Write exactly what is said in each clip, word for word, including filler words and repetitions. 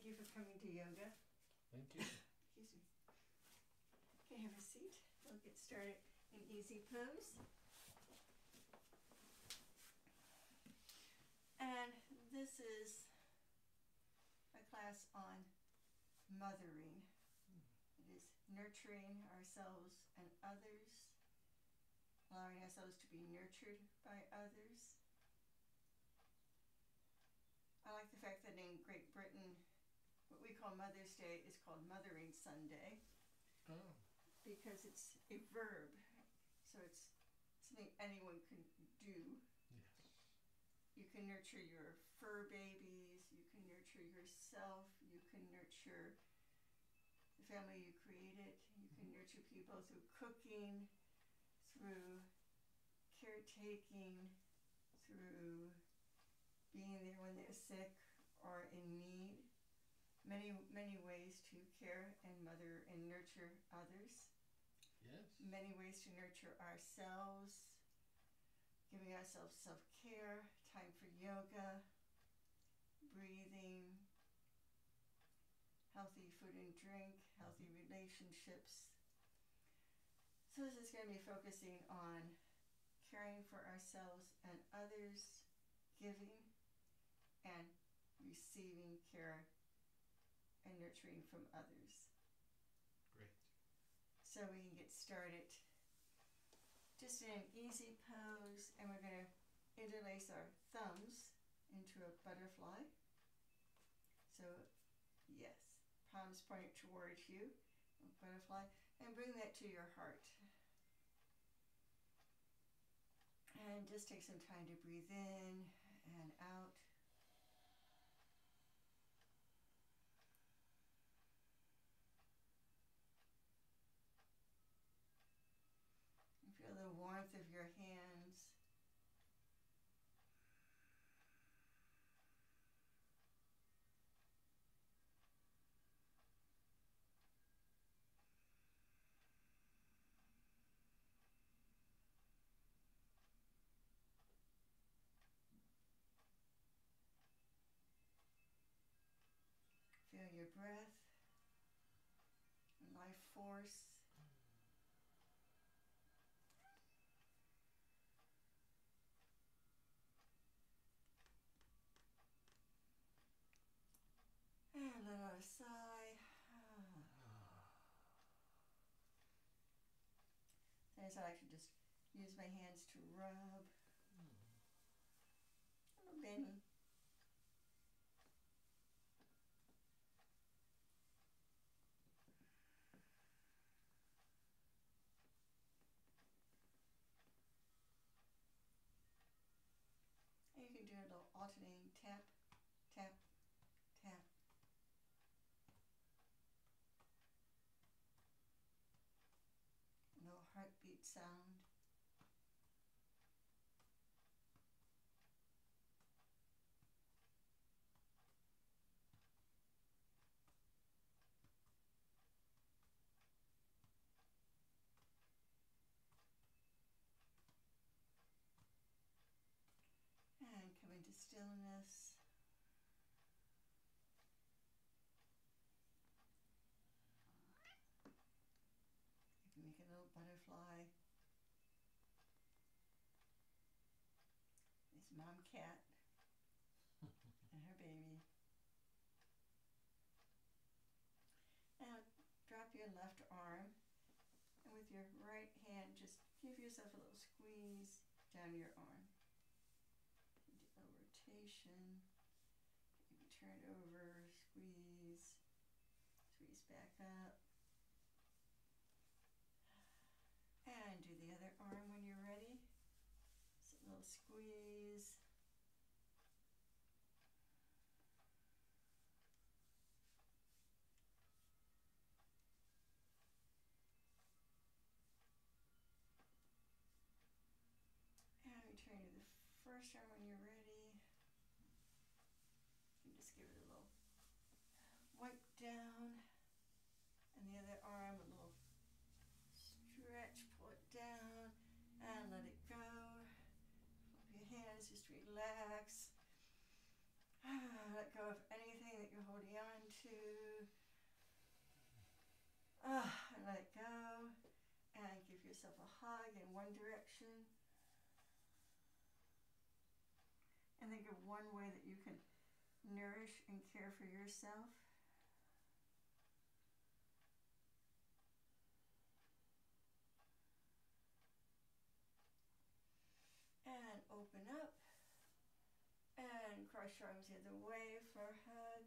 you for coming to yoga. Thank you. Excuse me. Okay, have a seat. We'll get started in easy pose. And this is a class on mothering. It is nurturing ourselves and others, allowing ourselves to be nurtured by others. I like the fact that in Great Britain, what we call Mother's Day is called Mothering Sunday. Oh. Because it's a verb, so it's something anyone can do. Yes. You can nurture your fur babies, you can nurture yourself, you can nurture the family you created, you can nurture people through cooking, through caretaking, through being there when they're sick or in need. Many, many ways to care and mother and nurture others. Yes. Many ways to nurture ourselves, giving ourselves self-care, time for yoga, breathing, healthy food and drink, healthy relationships. So this is going to be focusing on caring for ourselves and others, giving and receiving care and nurturing from others. Great. So we can get started just in an easy pose, and we're going to interlace our thumbs into a butterfly. So yes, palms pointed towards you, a butterfly, and bring that to your heart. And just take some time to breathe in and out. Feel the warmth of your hands. Feel your breath and life force. And let out a sigh. Sometimes I like to just use my hands to rub. A little Benny. And you can do a little alternating tap, tap, tap. No heartbeat sound. And come into stillness. You can make a little butterfly. It's mom cat and her baby. Now drop your left arm, and with your right hand just give yourself a little squeeze down your arm. Do a rotation, maybe turn it over, squeeze, squeeze back up. And do the other arm when you're ready. Just a little squeeze. And return to the first arm when you're ready. You can just give it a little wipe down. And the other arm, a little stretch, pull it down, and let it go. Flip your hands, just relax. Let go of anything that you're holding on to. Ah, and let it go. And give yourself a hug in one direction. And think of one way that you can nourish and care for yourself. And open up. And cross your arms the other way for a hug.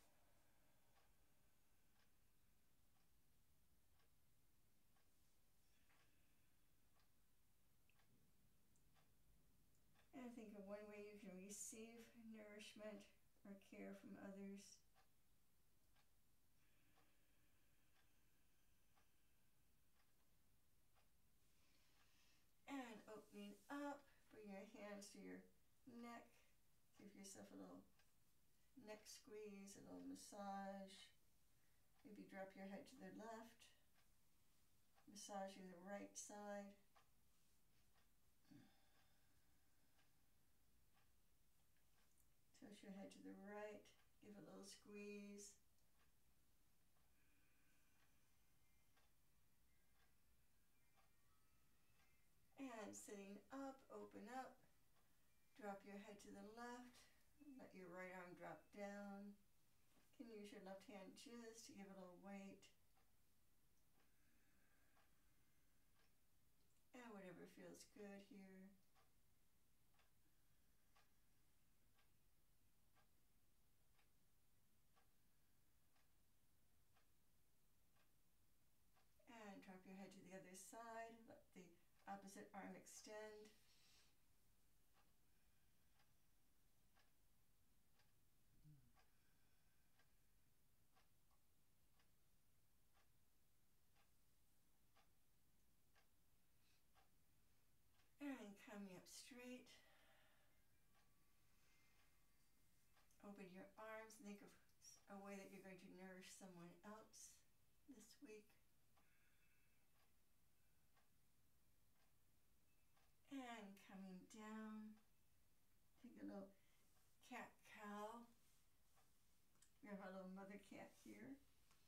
And think of one way you can receive nourishment or care from others. And opening up, bring your hands to your neck. Give yourself a little neck squeeze, a little massage. Maybe drop your head to the left. Massaging the right side. Tilt your head to the right. Give a little squeeze. And sitting up, open up. Drop your head to the left. Let your right arm drop down. You can use your left hand just to give it a little weight. And whatever feels good here. And drop your head to the other side. Let the opposite arm extend. And coming up straight. Open your arms. Think of a way that you're going to nourish someone else this week. And coming down. Take a little cat-cow. We have our little mother cat here.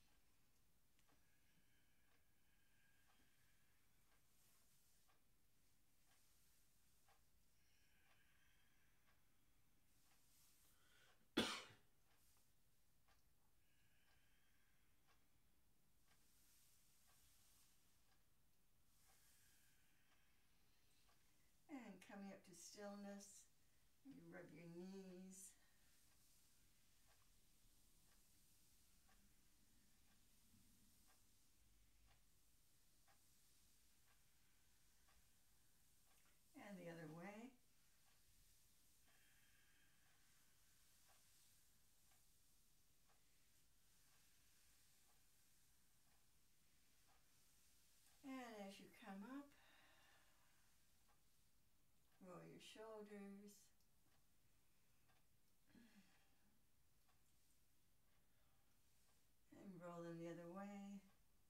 And coming up to stillness, you rub your knees. And the other way. And as you come up, roll your shoulders. And roll them the other way.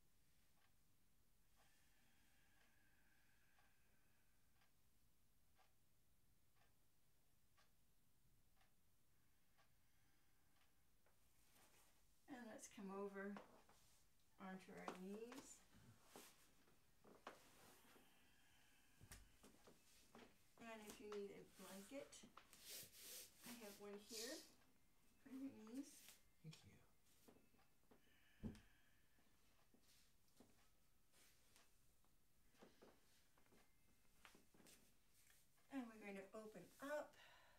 And let's come over onto our knees. And if you need a blanket, I have one here for your knees. Thank you. And we're going to open up.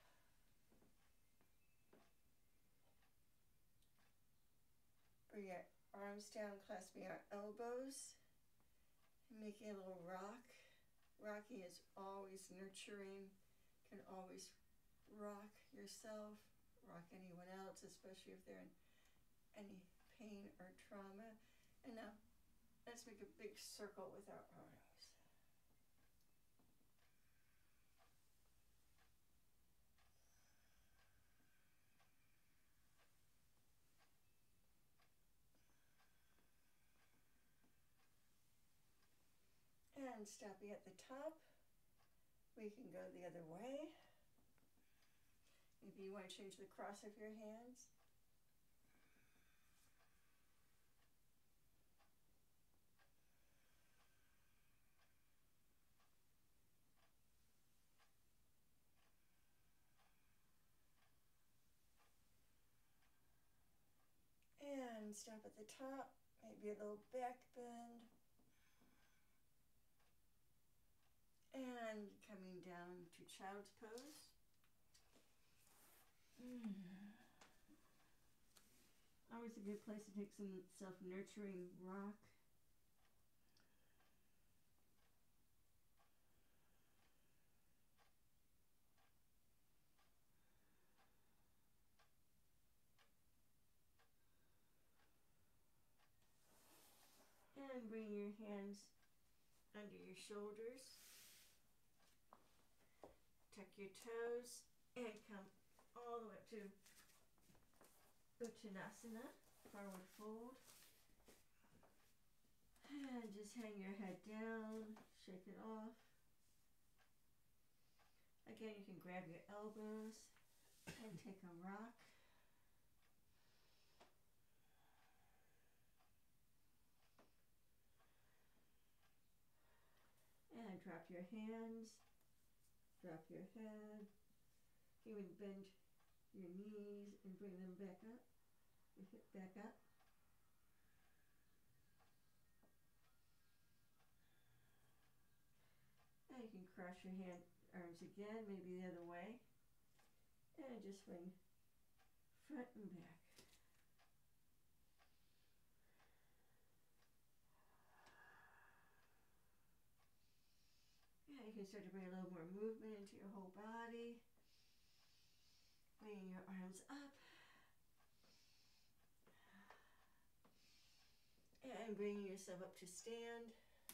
Bring our arms down, clasping our elbows, and making a little rock. Rocking is always nurturing, can always rock yourself, rock anyone else, especially if they're in any pain or trauma. And now, let's make a big circle with our arms. And stopping at the top, we can go the other way. Maybe you want to change the cross of your hands. One step at the top, maybe a little back bend. And coming down to child's pose. Mm. Always a good place to take some self-nurturing rock. And bring your hands under your shoulders. Tuck your toes and come all the way up to Uttanasana, forward fold. And just hang your head down, shake it off. Again, you can grab your elbows and take a rock. And drop your hands, drop your head. Even bend your knees and bring them back up, your hip back up. And you can cross your hand, arms again, maybe the other way. And just swing front and back. Yeah, you can start to bring a little more movement into your whole body. Bringing your arms up. And bringing yourself up to stand.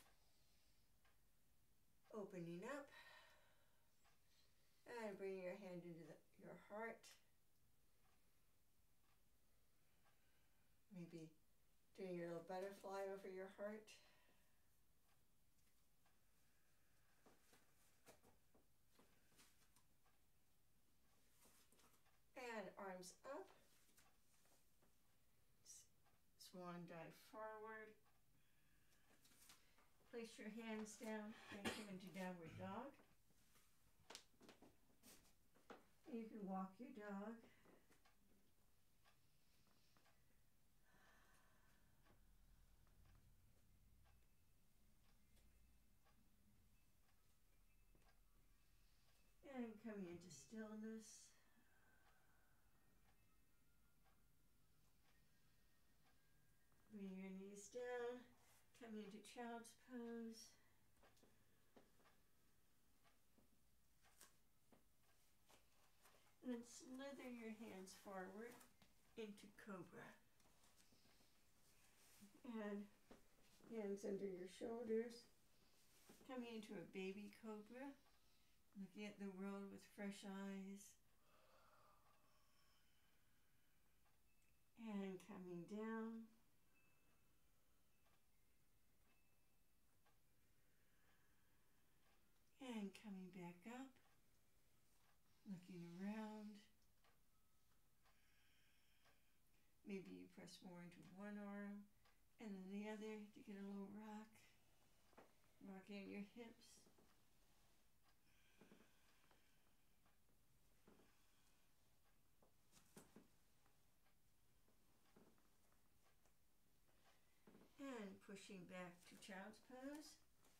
Opening up. And bringing your hand into the, your heart. Maybe doing your little butterfly over your heart. And arms up. Swan dive forward. Place your hands down and come into downward dog. And you can walk your dog. And coming into stillness. Bring your knees down, coming into child's pose. And then slither your hands forward into cobra. And hands under your shoulders, coming into a baby cobra, looking at the world with fresh eyes. And coming down. And coming back up, looking around. Maybe you press more into one arm and then the other to get a little rock. Rocking your hips. And pushing back to child's pose.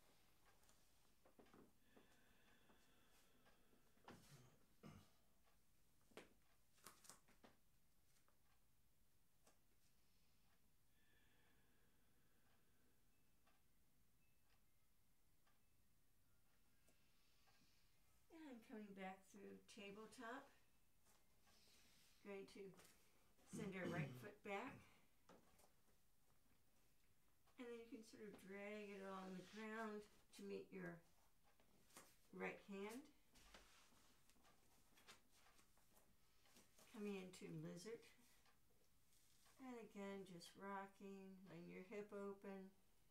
And coming back through tabletop. Going to send our right foot back. And then you can sort of drag it along the ground to meet your right hand. Coming into lizard. And again, just rocking, letting your hip open.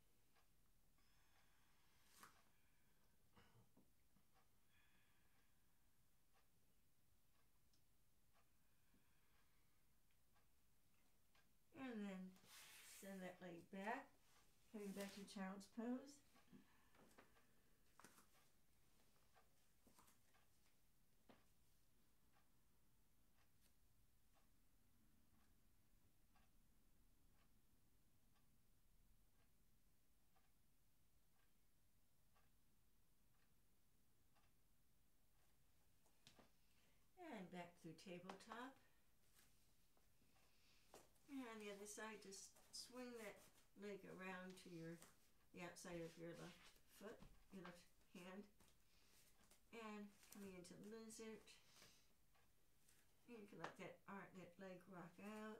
And then send that leg back. Coming back to child's pose. back through tabletop. And on the other side, just swing that leg around to your the outside of your left foot, your left hand, and coming into lizard. And you can let that arm, that leg rock out.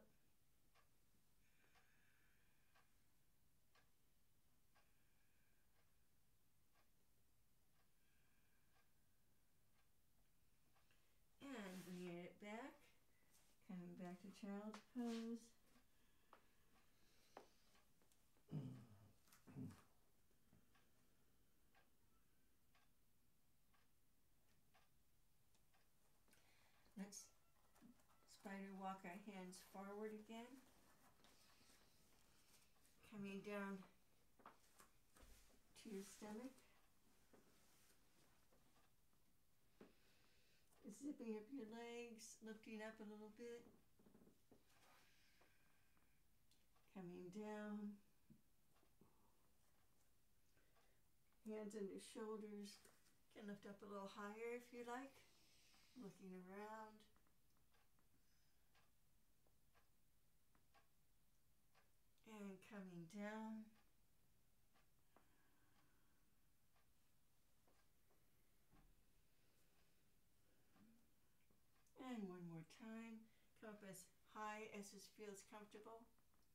And bringing it back, coming back to child's pose. Let's spider walk our hands forward again. Coming down to your stomach. Zipping up your legs, lifting up a little bit. Coming down. Hands under shoulders. Can lift up a little higher if you like. Looking around. And coming down. And one more time. Come up as high as this feels comfortable.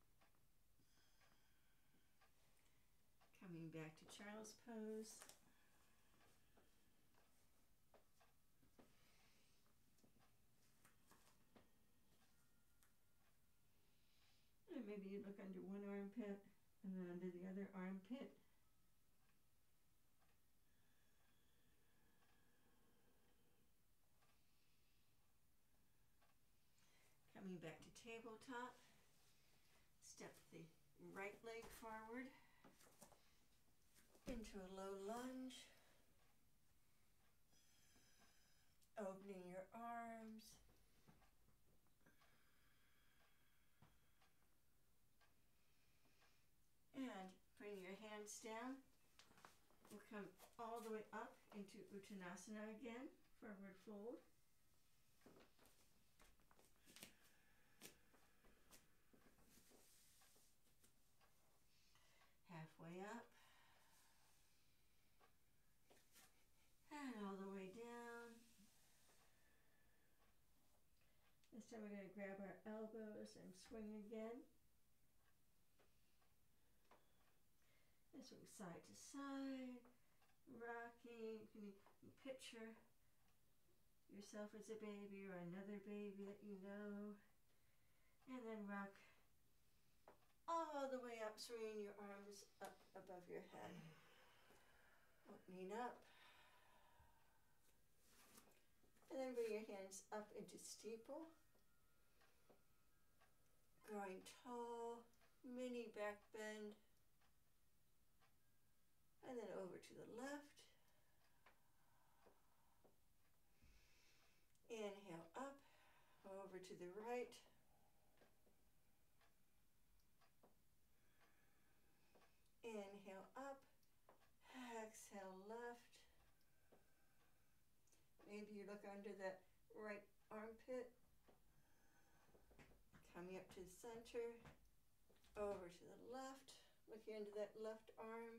Coming back to child's pose. And maybe you look under one armpit and then under the other armpit. Coming back to tabletop. Step the right leg forward into a low lunge. Opening your arms. And bring your hands down. We'll come all the way up into Uttanasana again, forward fold. Halfway up. And all the way down. This time we're going to grab our elbows and swing again. And swing side to side, rocking. You can picture yourself as a baby or another baby that you know. And then rock all the way up, swinging your arms up above your head. Opening up. And then bring your hands up into steeple. Growing tall, mini back bend. And then over to the left. Inhale up, over to the right. Inhale up, exhale left. Maybe you look under that right armpit. Coming up to the center, over to the left, looking into that left arm.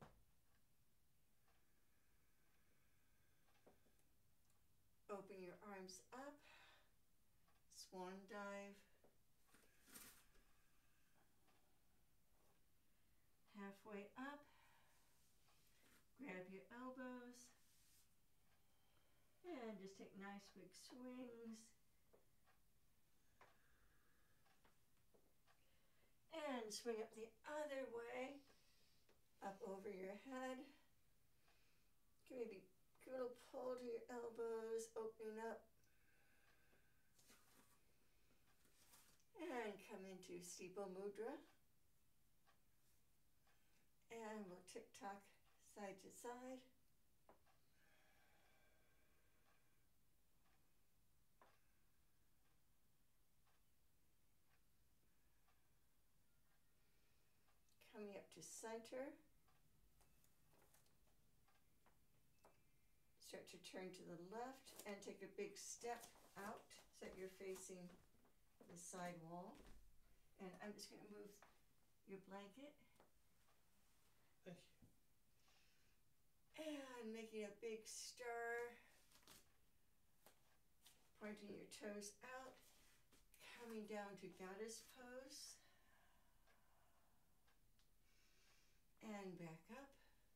Open your arms up, swan dive. Halfway up, grab your elbows, and just take nice big swings. And swing up the other way, up over your head. Can maybe give a little pull to your elbows, opening up. And come into steeple mudra. And we'll tick-tock side to side. Coming up to center. Start to turn to the left and take a big step out so that you're facing the side wall. And I'm just going to move your blanket. Thank you. And making a big stir. Pointing your toes out. Coming down to goddess pose. And back up.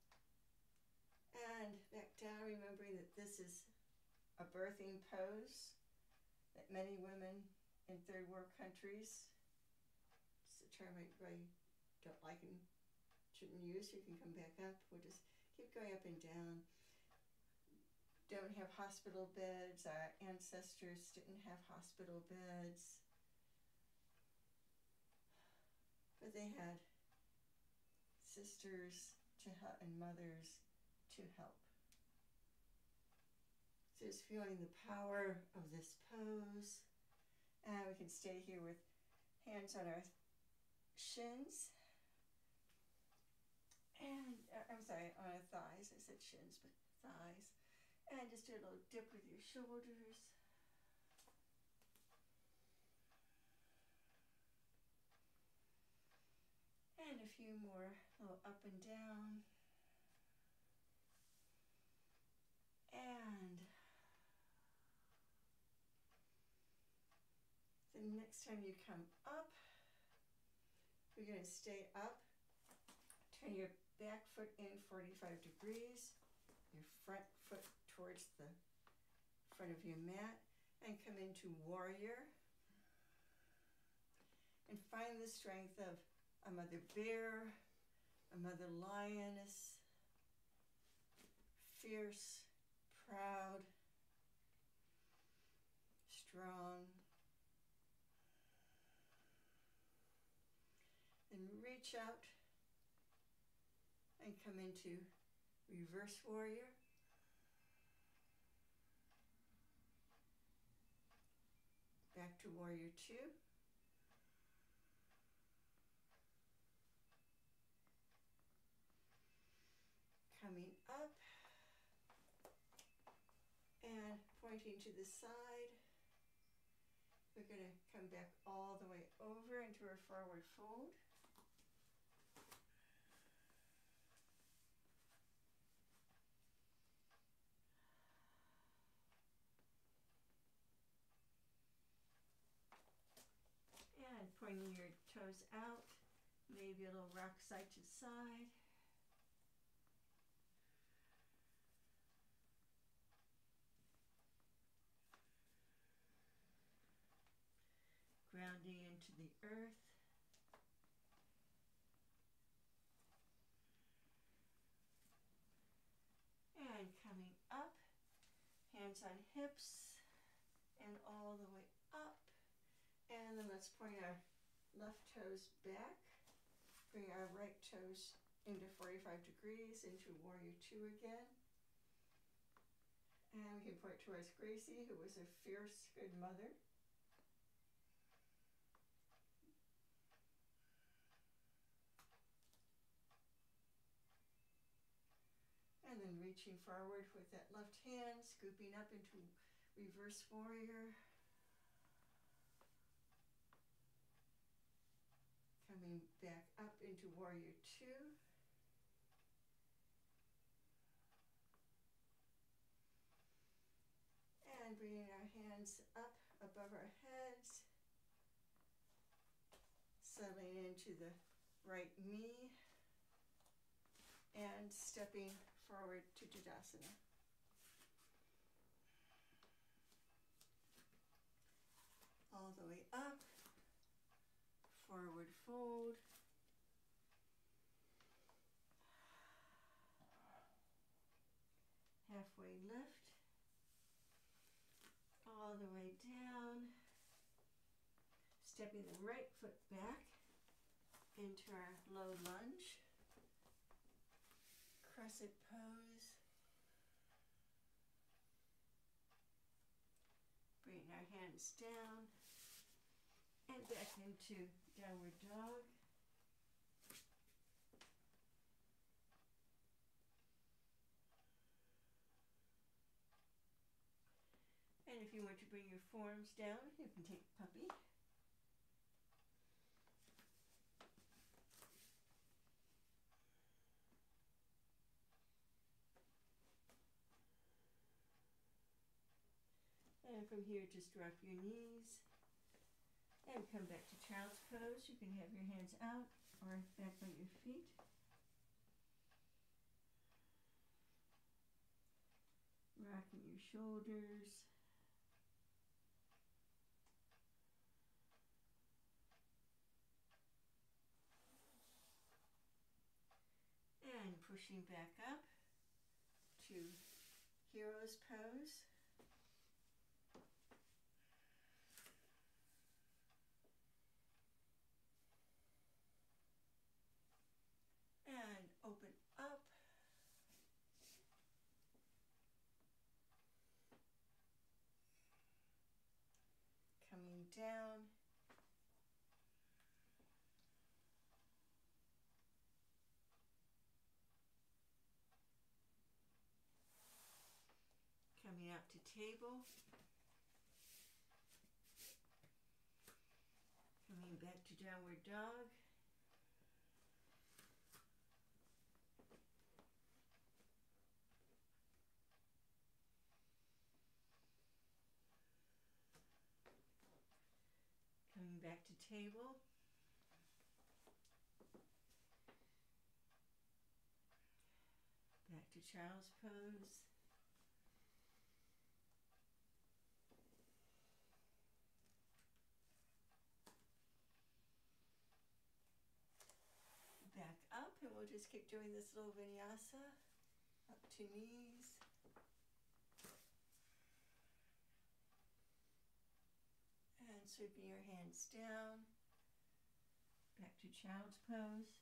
And back down, remembering that this is a birthing pose that many women in third world countries, it's a term I really don't like and shouldn't use. You can come back up. We'll just keep going up and down. Don't have hospital beds. Our ancestors didn't have hospital beds. But they had sisters to help and mothers to help. So just feeling the power of this pose. And we can stay here with hands on our shins. And, uh, I'm sorry, on our thighs. I said shins, but thighs. And just do a little dip with your shoulders. And a few more, a little up and down. And the next time you come up, you're going to stay up. Turn your back foot in forty-five degrees, your front foot towards the front of your mat, and come into warrior. And find the strength of a mother bear, a mother lioness, fierce, proud, strong. And reach out and come into reverse warrior. Back to warrior two. Coming up and pointing to the side. We're going to come back all the way over into our forward fold. And pointing your toes out, maybe a little rock side to side. Grounding into the earth. And coming up, hands on hips, and all the way up. And then let's point our left toes back. Bring our right toes into forty-five degrees, into warrior two again. And we can point towards Gracie, who was a fierce, good mother. And then reaching forward with that left hand, scooping up into reverse warrior. Coming back up into warrior two. And bringing our hands up above our heads. Settling into the right knee. And stepping forward to Tadasana. All the way up. Forward fold. Halfway lift. All the way down. Stepping the right foot back into our low lunge. Crescent pose. Bring our hands down and back into downward dog. And if if you want to bring your forearms down, you can take puppy. And from here, just drop your knees and come back to child's pose. You can have your hands out or back by your feet. Rocking your shoulders. And pushing back up to hero's pose. And open up. Coming down. Coming out to table. Coming back to downward dog. Coming back to table. Back to child's pose. Back up, and we'll just keep doing this little vinyasa. Up to knees. And sweeping your hands down. Back to child's pose.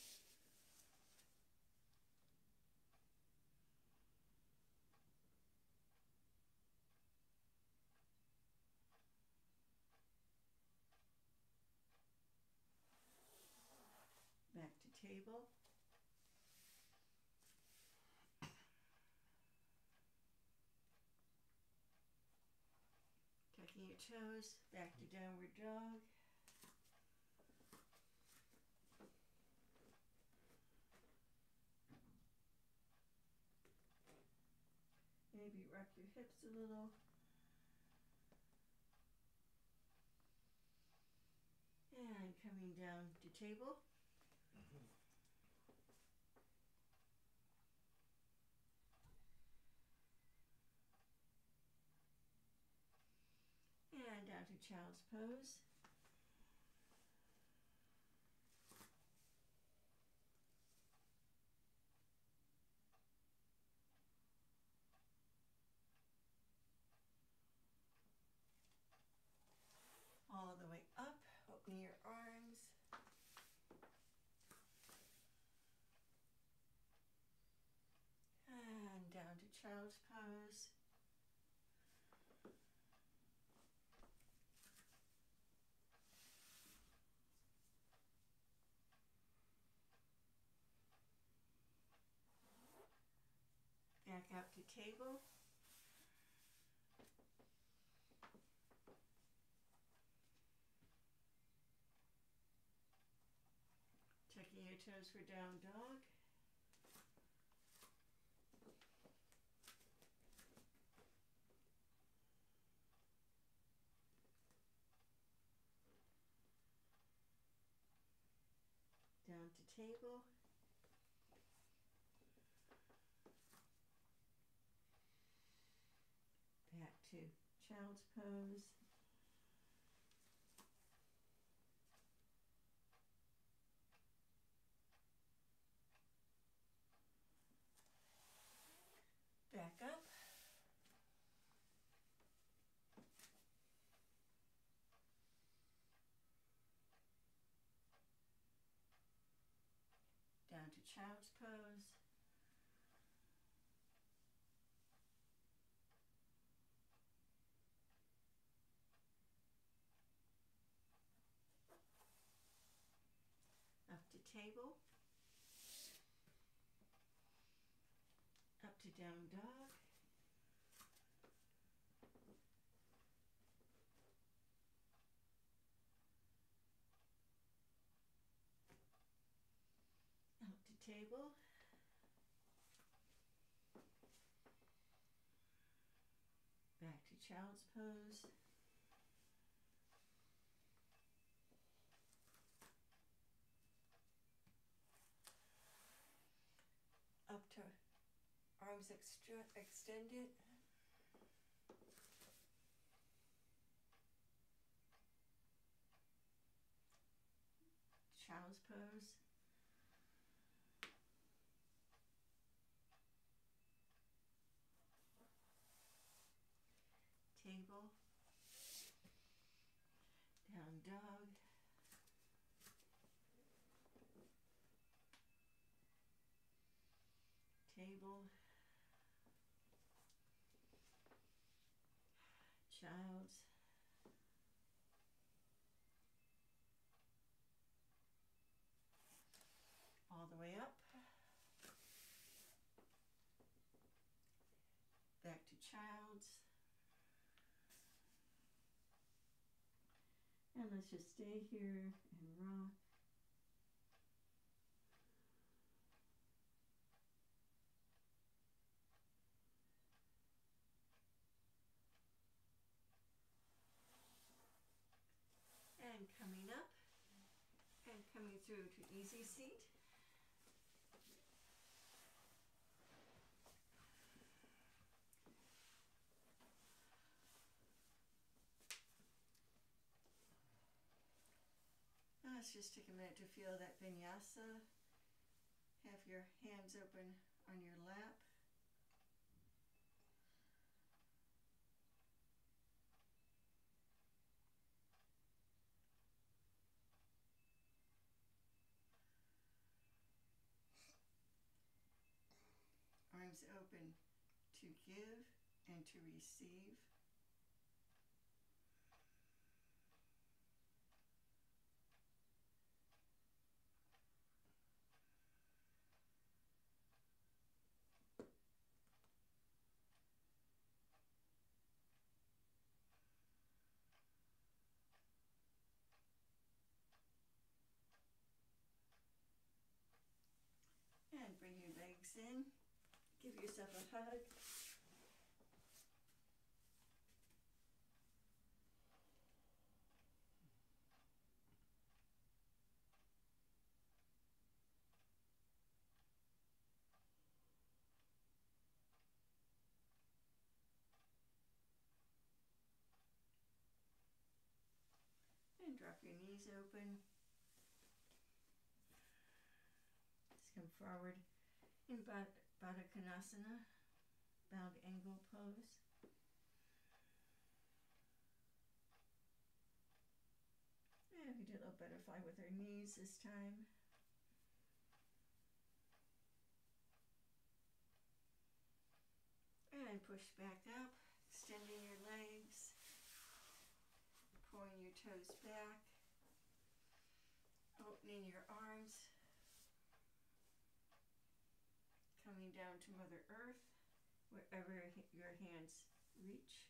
Back to table. Tucking your toes, back to downward dog. Maybe rock your hips a little. And coming down to table. And down to child's pose. All the way up, opening your arms. And down to child's pose. Back out to table. Tucking your toes for down dog. Down to table. Back to child's pose. Back up. Down to child's pose. Up to table. Up to down dog. table. Back to child's pose. Up to arms extra extended. Child's pose. Table. Down dog. Table. Child's. All the way up. Back to child's. And let's just stay here and rock. And coming up and coming through to easy seat. Now let's just take a minute to feel that vinyasa. Have your hands open on your lap. Arms open to give and to receive. And bring your legs in. Give yourself a hug. And drop your knees open. Just come forward in Baddha Konasana, bound angle pose. And we did a little butterfly with our knees this time. And push back up, extending your legs, pulling your toes back, opening your arms, coming down to Mother Earth, wherever your hands reach.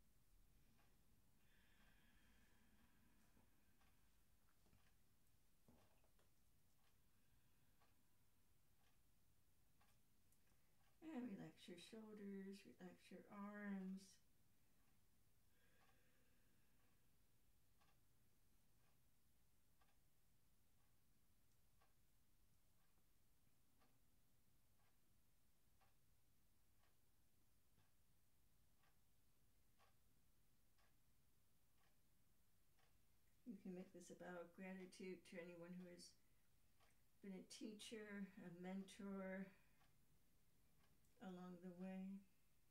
And relax your shoulders, relax your arms. You can make this about gratitude to anyone who has been a teacher, a mentor along the way.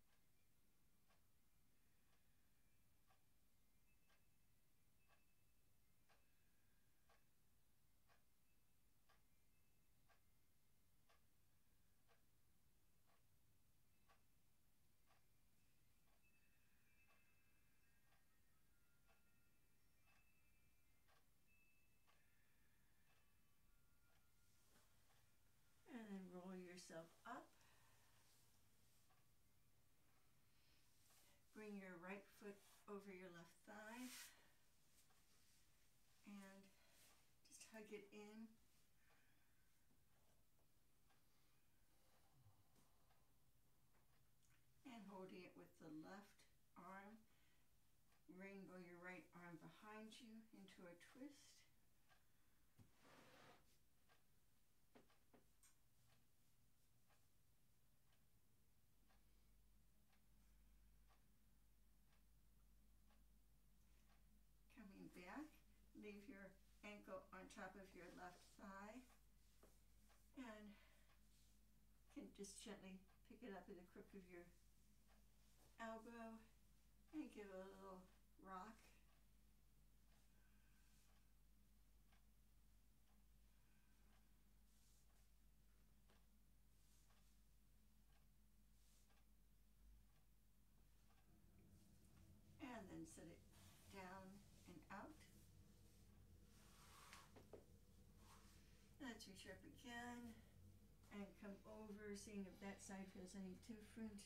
And then roll yourself up. Bring your right foot over your left thigh. And just hug it in. left arm. Rainbow your right arm behind you into a twist. Coming back, leave your ankle on top of your left thigh and can just gently pick it up at the crook of your elbow and give it a little rock. And then set it down and out. Let's reach up again and come over, seeing if that side feels any different.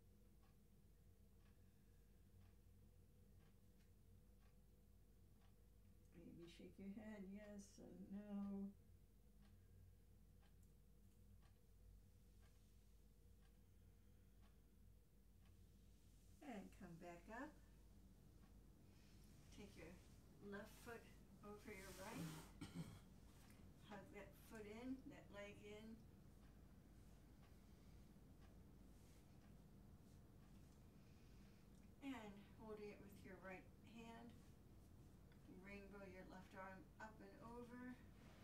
Maybe shake your head, yes and no. And come back up. Take your left foot over your right. Hug that foot in, that leg in. And holding it with your right hand, rainbow your left arm up and over.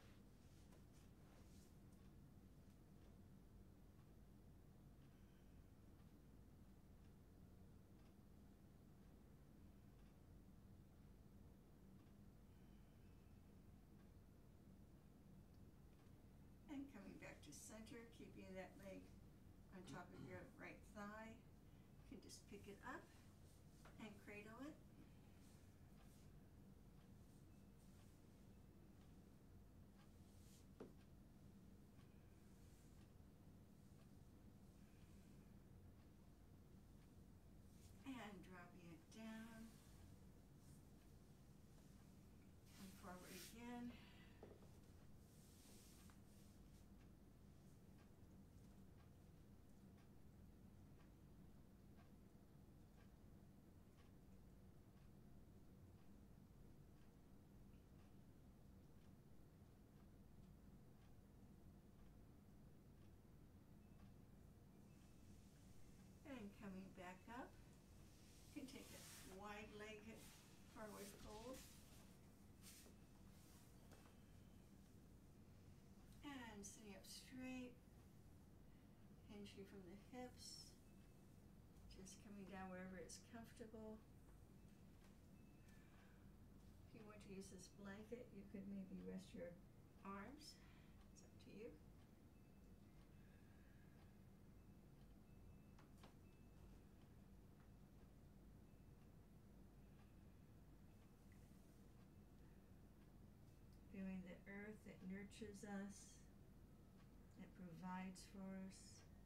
And coming back to center, keeping that leg on top of your right thigh. You can just pick it up and cradle it. And dropping it down. Come forward again. And coming back up, you can take a wide leg forward fold. And sitting up straight, hinging from the hips, just coming down wherever it's comfortable. If you want to use this blanket, you could maybe rest your arms. It's up to you. Feeling the earth that nurtures us, that provides for us.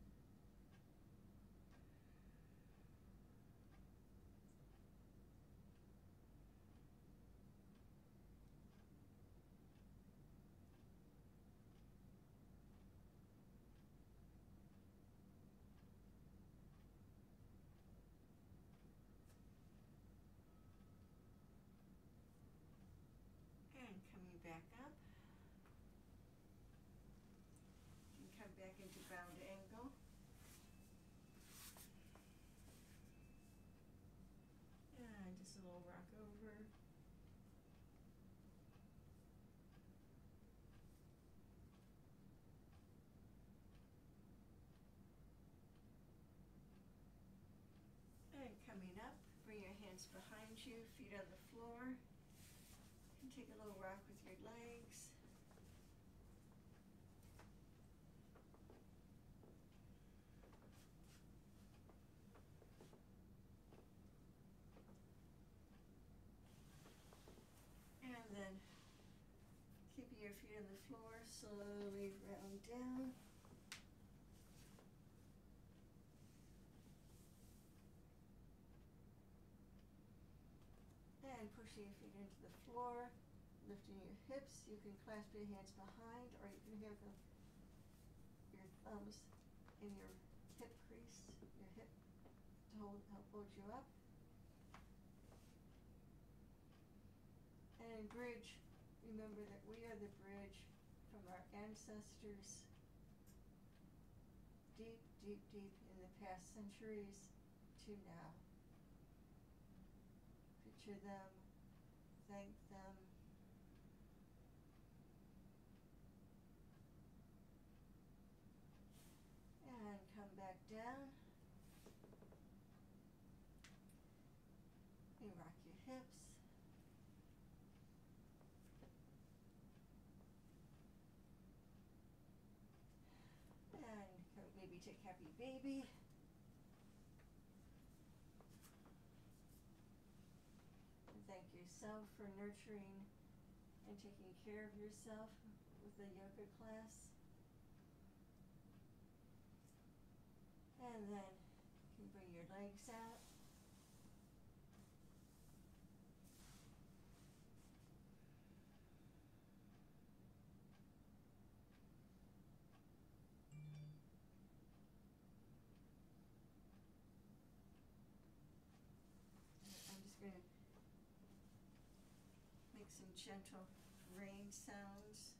And coming back up. You can come back into bound angle. And just a little rock over. And coming up, bring your hands behind you, feet on the floor. You can take a little rock with your legs. And then keeping your feet on the floor, slowly round down. And pushing your feet into the floor, lifting your hips. You can clasp your hands behind, or you can have the, your thumbs in your hip crease, your hip to hold, help hold you up. And in bridge, remember that we are the bridge from our ancestors deep, deep, deep in the past centuries to now. Picture them, thank them. And come back down. You rock your hips. And maybe take happy baby. And thank yourself for nurturing and taking care of yourself with the yoga class. And then you can bring your legs out. I'm just going to make some gentle rain sounds.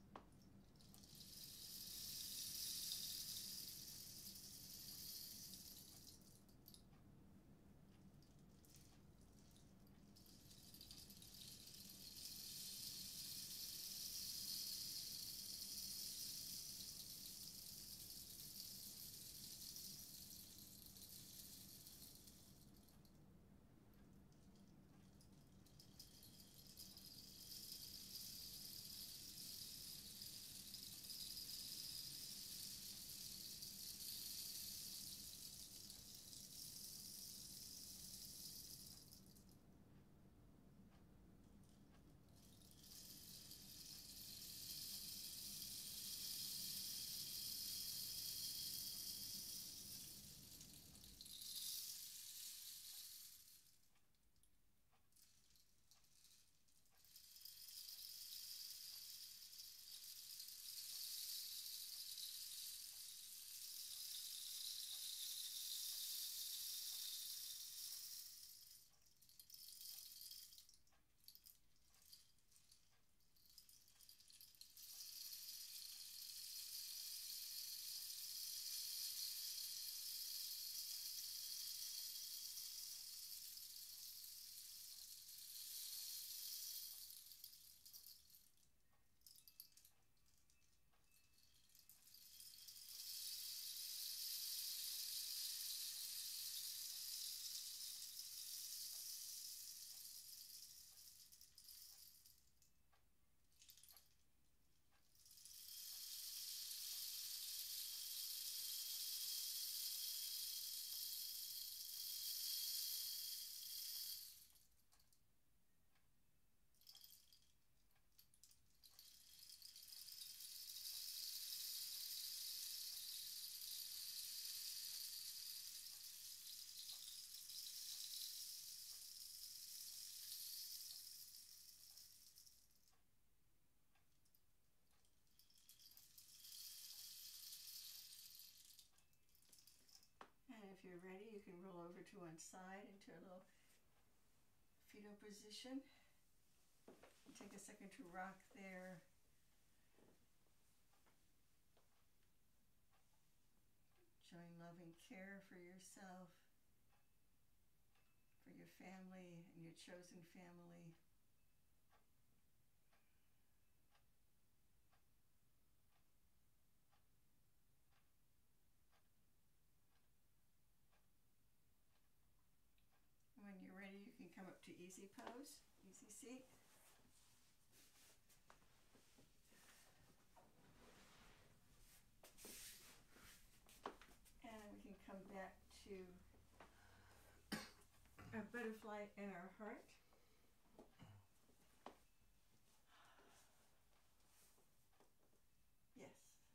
If you're ready, you can roll over to one side into a little fetal position. Take a second to rock there. Showing love and care for yourself, for your family and your chosen family. When you're ready, you can come up to easy pose, easy seat. And we can come back to our butterfly and our heart. Yes.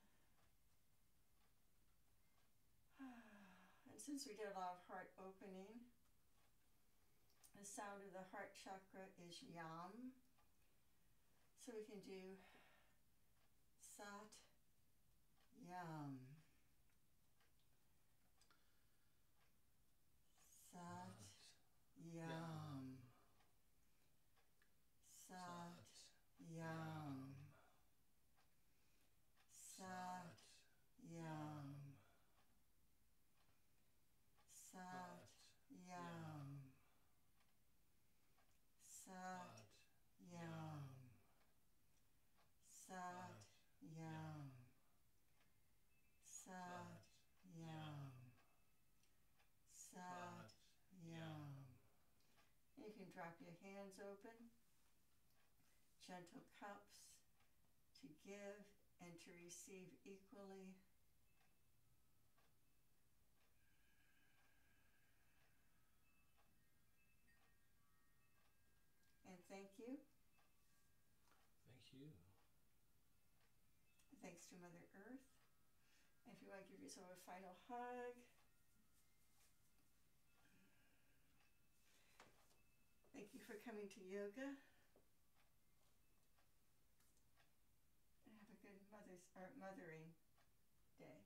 And since we did a lot of heart opening, the sound of the heart chakra is yam. So we can do sat yam. drop your hands open. Gentle cups to give and to receive equally. And thank you. Thank you. Thanks to Mother Earth. And if you want to give yourself a final hug. Thank you for coming to yoga. And have a good Mother's or Mothering Day.